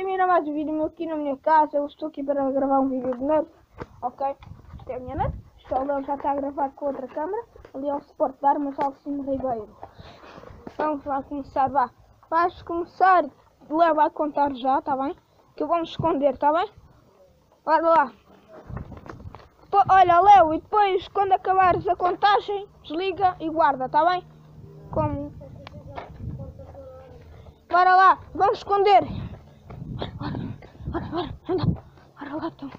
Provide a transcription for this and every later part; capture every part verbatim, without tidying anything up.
bem-vindo a mais um vídeo meu aqui na minha casa. Eu estou aqui para gravar um vídeo de Nerf. Ok, isto é a minha Nerf. O Léo já está a gravar com outra câmera. Ali é o suporte de armas Alcino Ribeiro. Vamos lá começar, vá. Vais começar, o Léo vai contar já, tá bem? Que eu vou me esconder, tá bem? Bora lá. Pô, olha, Léo, e depois quando acabares a contagem, desliga e guarda, tá bem? Como? Bora lá, vamos esconder. Bora, bora, bora, anda. Bora lá, então.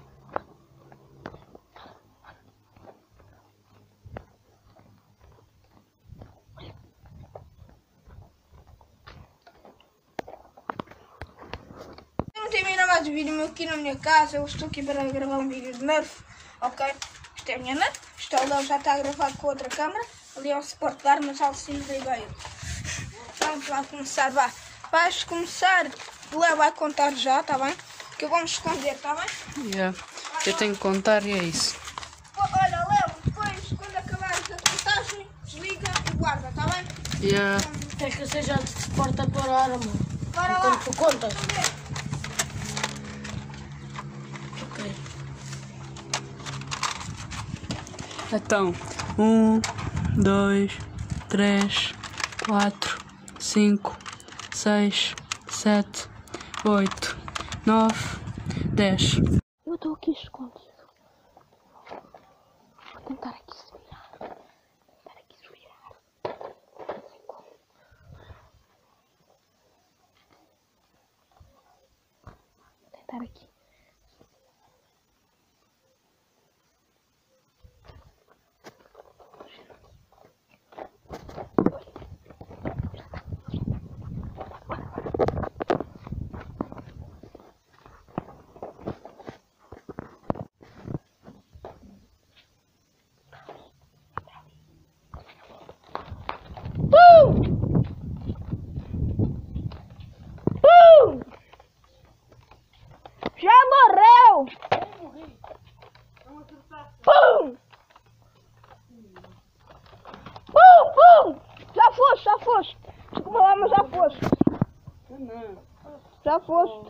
Não termina mais o vídeo meu aqui na minha casa. Eu estou aqui para gravar um vídeo de Nerf. Ok, isto é a minha Nerf. Isto é o Léo já está a gravar com outra câmera. Ali é o suporte de armas Alcino Ribeiro. Vamos lá começar, vá. Vais começar, o Léo vai contar já, tá bem? Que eu vou me esconder, tá bem? Yeah. Eu tenho que contar e é isso. Olha, Léo, depois quando acabares a contagem, desliga e guarda, tá bem? Yeah. Queres que eu seja de suporte a pôr a arma? Bora lá. Enquanto tu contas? Ok. Então, um, dois, três, quatro, cinco, seis, sete, oito, nove, dez. Eu estou aqui escondido. Vou tentar aqui se virar. Tentar aqui se virar. Não sei como. Vou tentar aqui. Já morreu! Pum! Pum, pum! Já foste, já foste! Desculpa lá, mas já foste! Já foste!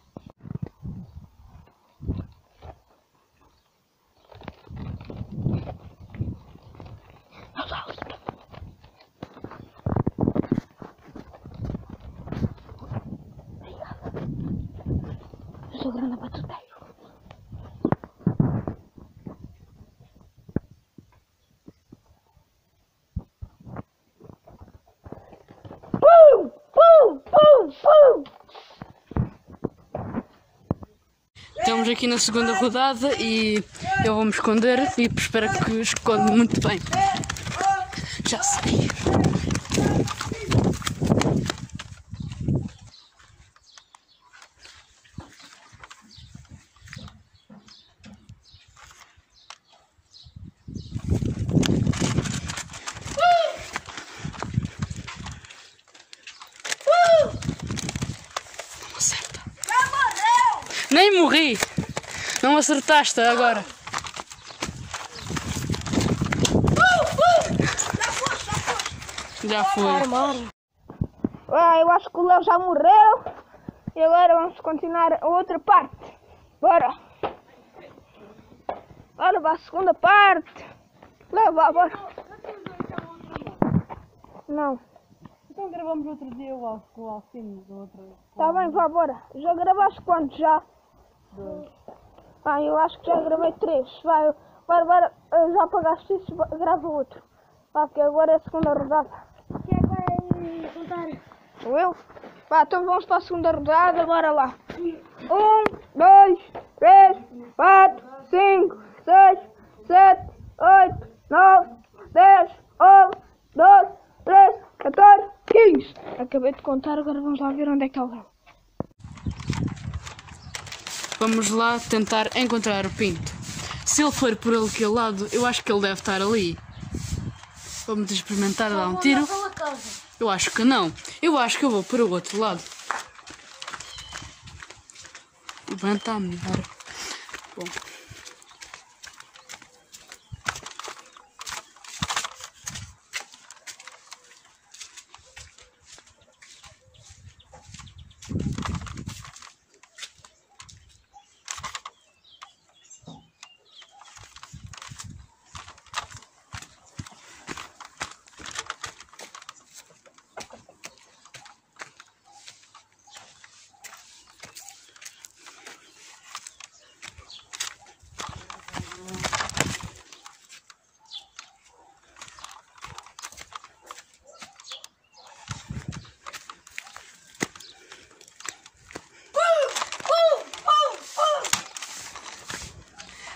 Eu sou grande batuteiro. Pum! Pum! Pum! Pum! Estamos aqui na segunda rodada e eu vou me esconder e espero que esconde muito bem. Já sei. Não acerta. Já morreu! Nem morri! Não acertaste agora. Já foi. Ah, eu acho que o Léo já morreu. E agora vamos continuar a outra parte. Bora. Bora para a segunda parte. Léo, vá, bora. Não. Então gravamos outro dia o Al- com o Alcino do outro. Tá bem, vá, bora. Já gravaste quantos já? Dois. Ah, eu acho que já gravei três. Vai, bora, bora. Já apagaste isso, va- grava outro. Vá, porque agora é a segunda rodada. Quem é que vai contar? Sou eu? Vá, então vamos para a segunda rodada, bora lá. Um, dois, três, quatro, cinco, seis, sete, oito, nove, dez, onze, doze, treze, catorze, quinze. Acabei de contar, agora vamos lá ver onde é que está o Léo. Vamos lá tentar encontrar o Pinto. Se ele for por aquele lado, eu acho que ele deve estar ali. Vamos experimentar dar um tiro. Eu acho que não. Eu acho que eu vou para o outro lado. Levanta a melhor. Bom.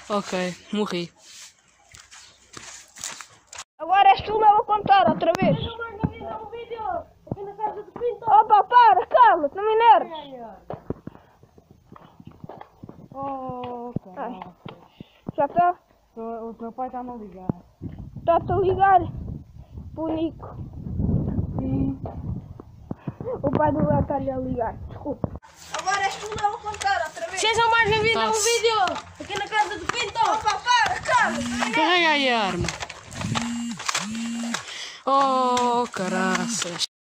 Ok, morri. Agora és tu não a contar outra vez. Opa, para, cala-te, não me enerves. Oh, Ai. cara. Já está? O teu pai está-me a ligar. Está-te a ligar pro Nico. Sim. O pai do Léo está-lhe a ligar. Desculpa. Agora és tu não a contar outra vez. Sejam mais bem-vindos a um Tá-se. vídeo aqui na casa do Pinto. Opa, para, cala-te. Carrega aí a arma. Oh, caraças.